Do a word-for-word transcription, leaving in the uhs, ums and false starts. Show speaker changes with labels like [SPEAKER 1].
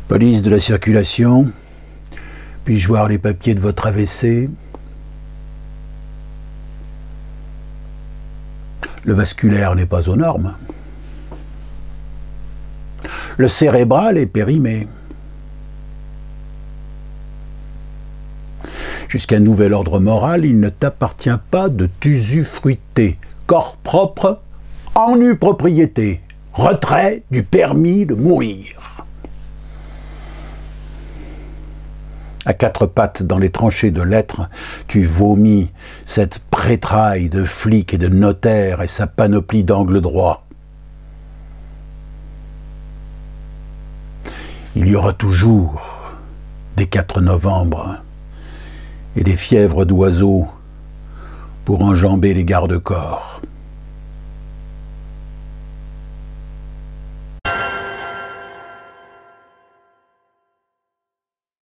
[SPEAKER 1] Police de la circulation, puis-je voir les papiers de votre A V C? Le vasculaire n'est pas aux normes. Le cérébral est périmé. Jusqu'à nouvel ordre moral, il ne t'appartient pas de t'usufruiter. Corps propre, en nue propriété. Retrait du permis de mourir. À quatre pattes dans les tranchées de l'être, tu vomis cette prétraille de flic et de notaire et sa panoplie d'angles droits. Il y aura toujours des quatre novembre et des fièvres d'oiseaux pour enjamber les garde-corps.